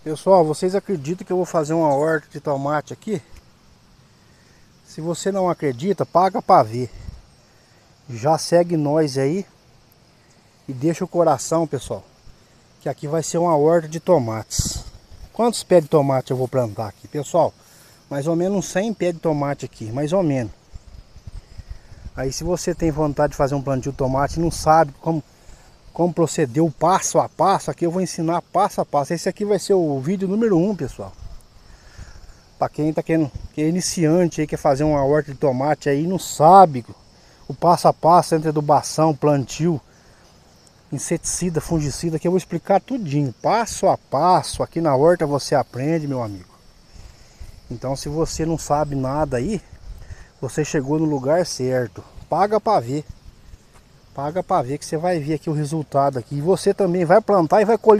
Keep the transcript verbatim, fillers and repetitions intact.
Pessoal, vocês acreditam que eu vou fazer uma horta de tomate aqui? Se você não acredita, paga pra ver. Já segue nós aí e deixa o coração, pessoal, que aqui vai ser uma horta de tomates. Quantos pés de tomate eu vou plantar aqui, pessoal? Mais ou menos uns cem pés de tomate aqui, mais ou menos. Aí se você tem vontade de fazer um plantio de tomate e não sabe como, como proceder o passo a passo, aqui eu vou ensinar passo a passo. Esse aqui vai ser o vídeo número um, pessoal. Para quem tá querendo, que é iniciante aí, quer fazer uma horta de tomate aí, não sabe o passo a passo entre adubação, plantio, inseticida, fungicida, que eu vou explicar tudinho, passo a passo. Aqui na horta você aprende, meu amigo. Então se você não sabe nada aí, você chegou no lugar certo. Paga para ver. Paga para ver que você vai ver aqui o resultado aqui. E você também vai plantar e vai colher.